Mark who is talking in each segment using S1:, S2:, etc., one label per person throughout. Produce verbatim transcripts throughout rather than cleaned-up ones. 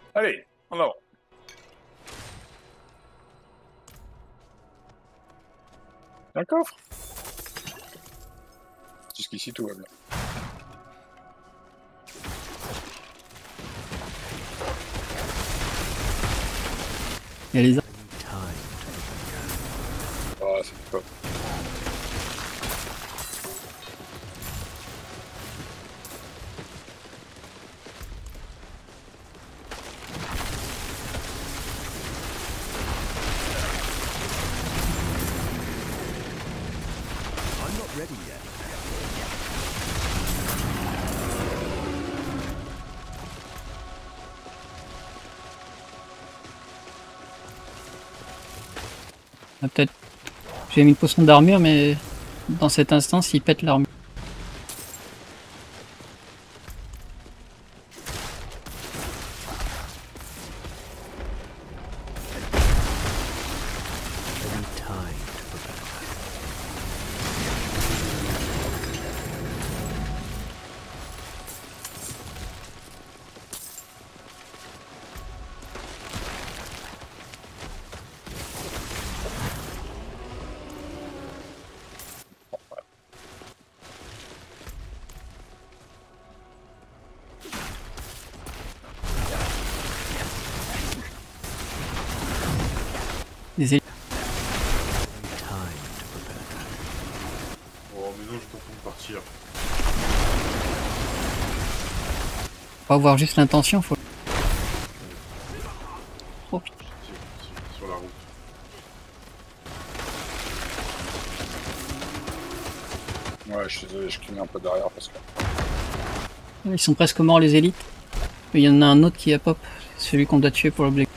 S1: Allez, en avant. Un coffre. Jusqu'ici, tout va bien.
S2: Il y a les arbres.
S1: Ah, c'est pas.
S3: I'm not ready yet.
S2: Ah, peut-être. J'ai mis une potion d'armure, mais dans cette instance, il pète l'armure.
S3: I need time to prepare.
S2: Les élites.
S3: Time to prepare.
S4: Oh, mais non, je t'en de partir.
S2: Faut avoir juste l'intention. Faut... Oh putain.
S4: Si, si, sur la route.
S1: Ouais, je suis désolé, je cligne un peu derrière parce que.
S2: Ils sont presque morts, les élites. Il y en a un autre qui a pop. Celui qu'on doit tuer pour l'objectif.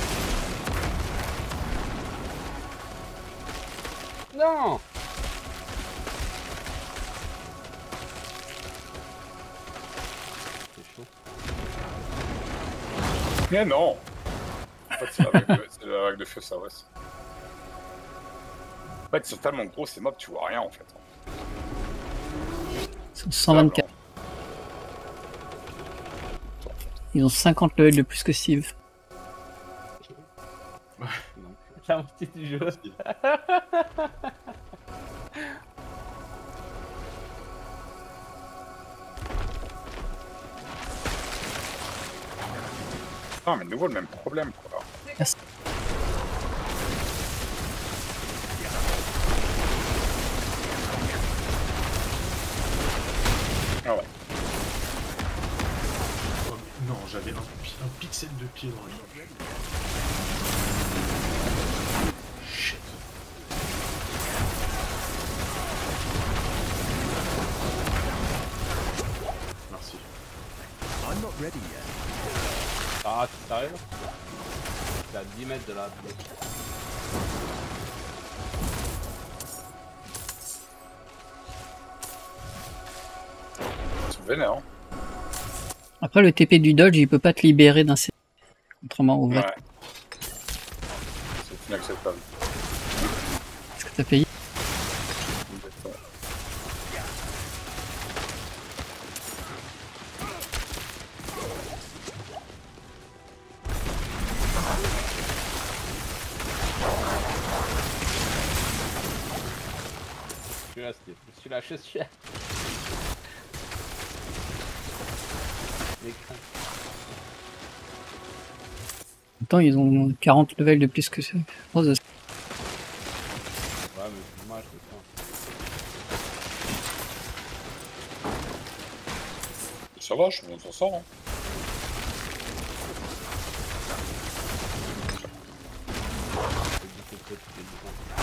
S5: Non. C'est chaud.
S1: Mais non. En fait, c'est la vague de, c'est la vague de feu, ça ouais. En fait, ils sont tellement gros, ces mobs, tu vois rien en fait.
S2: Ils sont cent vingt-quatre. Ils ont cinquante levels de plus que Steve.
S5: Non. La moitié du jeu.
S1: Non, mais de nouveau le même problème quoi.
S2: Merci.
S1: Ah ouais.
S4: Oh, mais non, j'avais un, un pixel de pied dans la jambe. Shit. Merci.
S3: I'm not ready yet.
S5: Ah, tu t'arrives? C'est à dix mètres de là.
S1: C'est vénère. Hein.
S2: Après, le T P du dodge, il peut pas te libérer d'un C. Contrairement au
S1: Ouais.
S2: vote.
S1: C'est inacceptable.
S2: Est-ce que t'as payé?
S1: Exactement.
S5: Je suis là, Steve. Je suis là, je suis là. L'écran.
S2: Attends, ils ont quarante levels de plus que ceux. Rose.
S5: Ouais, mais c'est dommage, c'est ça.
S1: Ça va, je m'en sors. Hein.
S5: C'est beaucoup de trucs,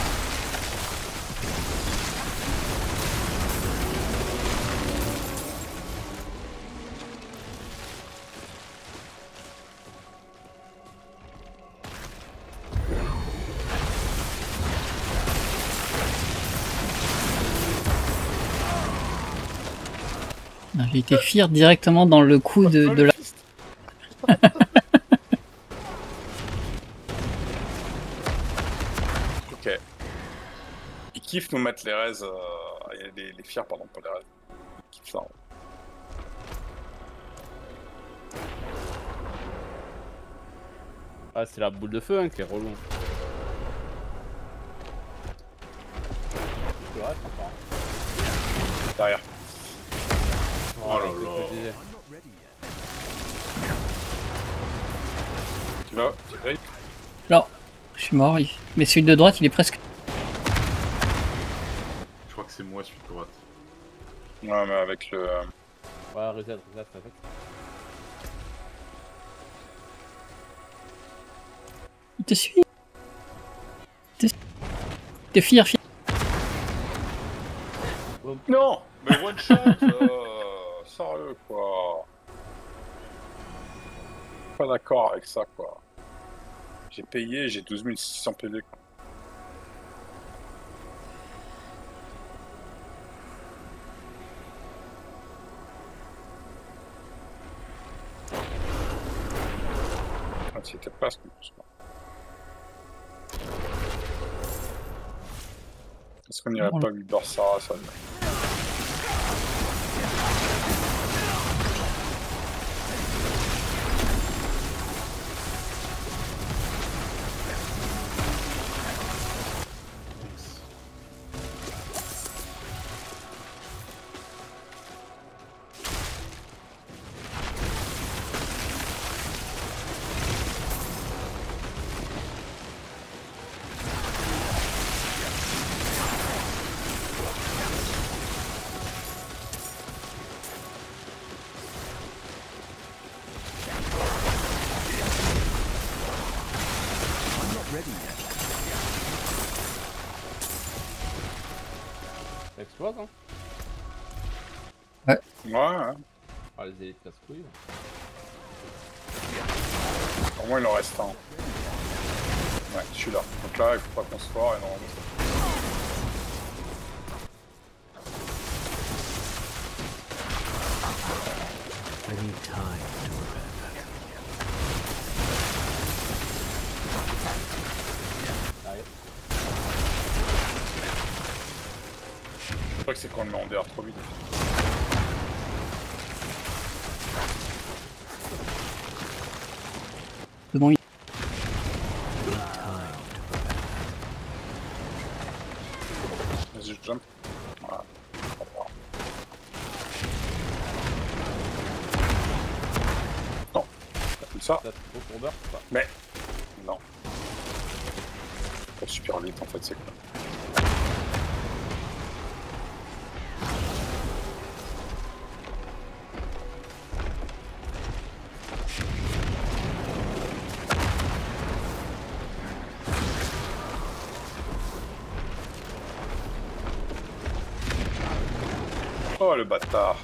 S2: J'ai été fier directement dans le coup de, de la...
S1: Ok. Ils kiffent nous mettre les raises, euh... les, les fiers, pardon, pas les raises. Ils kiffent ça.
S5: Ah, c'est la boule de feu hein, qui est relou. C'est vrai, c'est pas.
S1: Derrière.
S5: Oh,
S1: Oh là
S5: là là.
S1: Tu vas, tu vas.
S2: Là, je suis mort. il- Mais celui de droite, il est presque.
S4: Je crois que c'est moi celui de droite.
S1: Ouais, mais avec le. euh,
S5: Ouais, reset, reset, reset.
S2: Il te suit. T'es T'es fier, fier.
S1: Non, mais one shot, euh, sérieux quoi. Pas d'accord avec ça quoi. J'ai payé, j'ai douze mille six cents P V quoi. Ah, c'était presque plus quoi. Est-ce qu'on irait pas lui beurre Sarah ça?
S5: Ça explose hein.
S1: Ouais, ouais.
S5: Ah, les élites casse-couilles.
S1: Au moins il en reste un. Ouais, je suis là. Donc là, il faut pas qu'on se foire et normalement ça.
S3: I need time to repair that.
S5: Allez.
S1: Je crois que c'est quand on le met en D R trop vite.
S2: C'est bon, il...
S1: Vas-y, je jump. Voilà. Non, pas comme ça.
S5: T'as trop pour beurre ou pas?
S1: Mais non. Pas super vite en fait, c'est quoi. Oh le bâtard.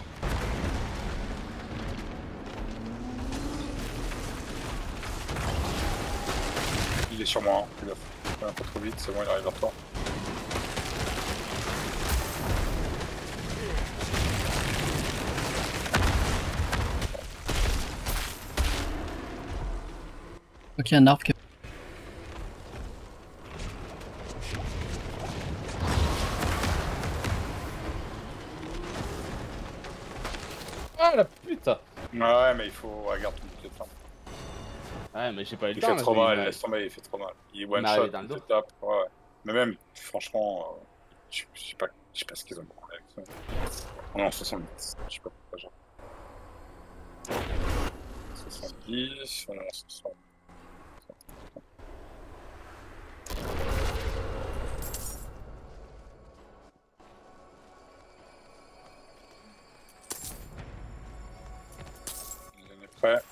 S1: Il est sur moi, hein. Il va faire un peu trop vite, c'est bon, il arrive vers toi.
S2: Ok, un arbre qui...
S5: Ah la putain.
S1: Ouais, mais il faut regarder tout le temps.
S5: Ouais, mais j'ai pas eu le
S1: Il
S5: temps.
S1: fait
S5: là,
S1: trop
S5: je vais-
S1: mal, laisse tomber, il fait trop mal. Il one
S5: m'arriver
S1: shot,
S5: dans le
S1: il
S5: dos.
S1: te tape, ouais, ouais. Mais même, franchement, euh, je je sais pas, je sais pas ce qu'ils ont compris avec ça. On est en soixante-dix, je sais pas pourquoi genre. soixante-dix, on est en soixante. On est prêt.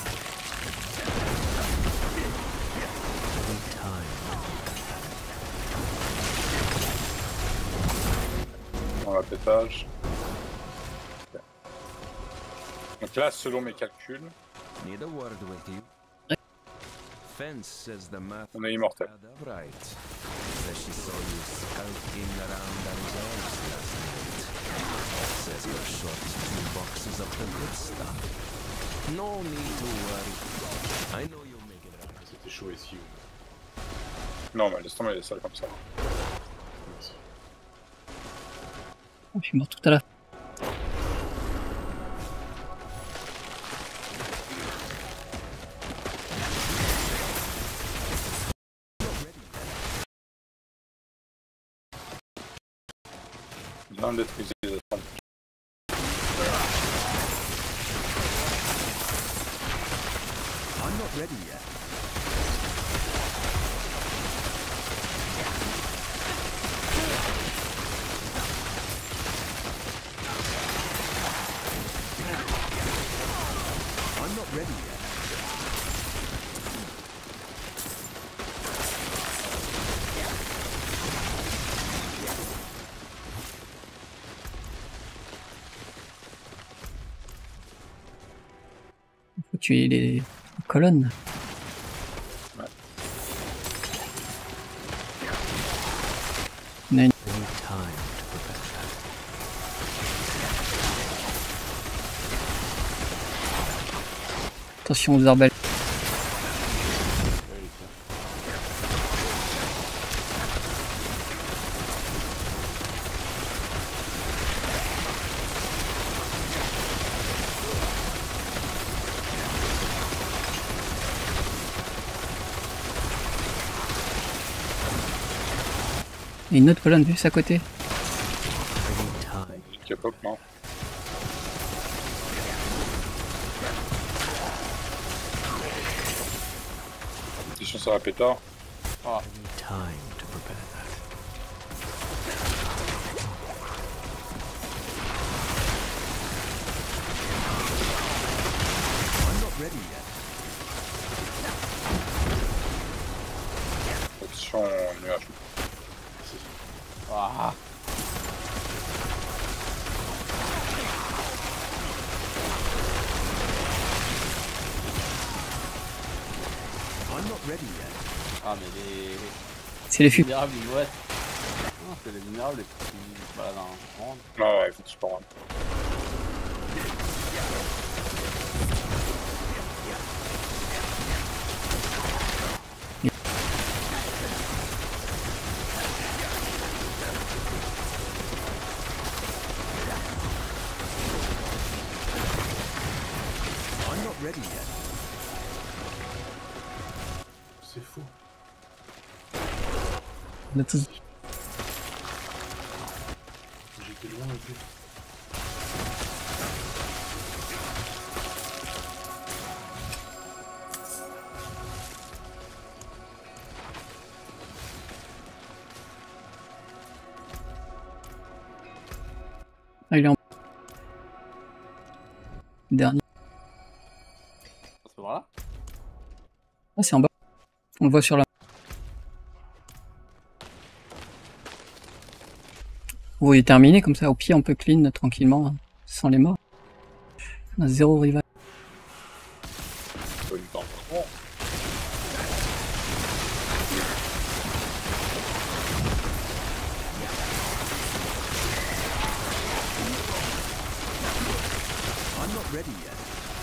S1: Dans la pétage. Okay. Donc là, selon mes calculs,
S6: Need a word with you. Fence says the math
S1: on est immortel.
S6: add up right. Says she saw you skulking around the reserves last night. Says you're short two boxes of the good stuff. No need to worry. I know you'll make it right.
S4: C'était chaud ici.
S1: Non, mais laisse tomber les salles comme ça.
S2: Oh, je suis mort tout à l'heure.
S1: vient d'être usé.
S6: I'm not ready yet. I'm not ready yet.
S2: Faut tuer les colonnes. On a une...
S3: I need time to prepare that.
S2: Attention aux arbalètes. Et une autre colonne juste à côté.
S3: I need time.
S1: Qui a pop, non? Attention sur la pétard.
S5: Ah,
S3: I need time to prepare that.
S6: I'm not ready yet.
S1: Attention nuage.
S5: ah.
S6: I'm not ready yet.
S5: Ah, mais les.
S2: C'est les
S5: Les
S2: fûts.
S5: minérables, ils ouais. Non, c'est les minérables les plus qui baladent en ronde.
S1: Ah ouais, il faut que je parle.
S6: I'm not ready yet.
S4: C'est faux.
S2: On a tous...
S4: J'étais loin un peu.
S2: Ah, il est en... Dernier.
S5: C'est par là?
S2: Ah, c'est en bas. On le voit sur la... Vous voyez terminé comme ça, au pied on peut clean tranquillement, hein, sans les morts. On a zéro rival.
S1: Pas du temps. Bon.
S6: I'm not ready yet.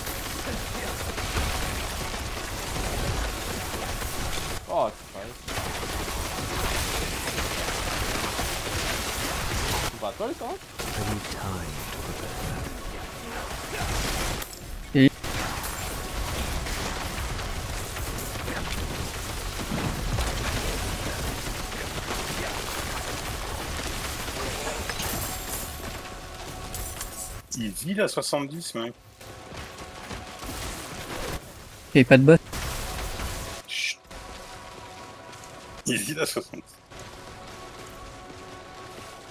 S5: Oh, c'est pareil. C'est pas toi les torrents?
S3: I need time to prepare that.
S1: Il vit la soixante-dix, mec.
S2: Et pas de bot.
S1: Chut. Il vit la soixante-dix.